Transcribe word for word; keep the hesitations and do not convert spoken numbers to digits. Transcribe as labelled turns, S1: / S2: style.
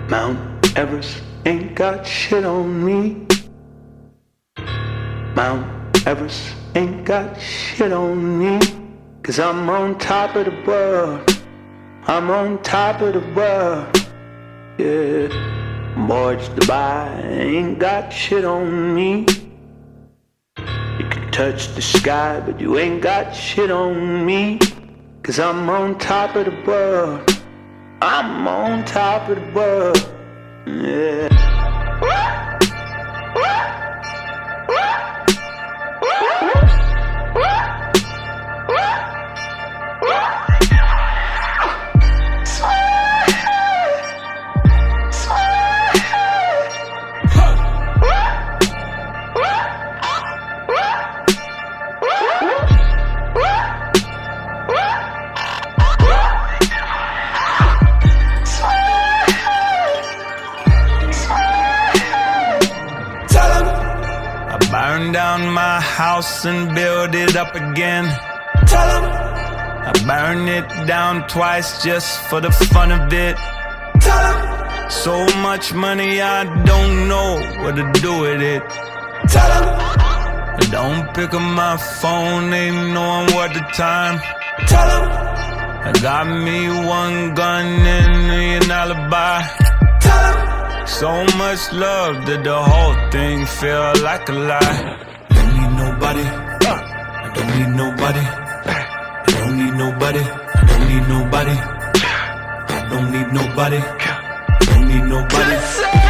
S1: Mount Everest ain't got shit on me. Mount Everest ain't got shit on me. Cause I'm on top of the world. I'm on top of the world. Yeah. Boys Dubai ain't got shit on me. You can touch the sky, but you ain't got shit on me. Cause I'm on top of the world. I'm on top of the world. Yeah.
S2: Burn down my house and build it up again. Tell 'em I burn it down twice just for the fun of it. Tell 'em so much money I don't know what to do with it. Tell 'em I don't pick up my phone, ain't knowing what the time. Tell 'em I got me one gun and an alibi. Tell 'em so much love that the whole thing feel like a lie. I don't need nobody. I don't need nobody. I don't need nobody. I don't need nobody. I don't need nobody. I don't need nobody.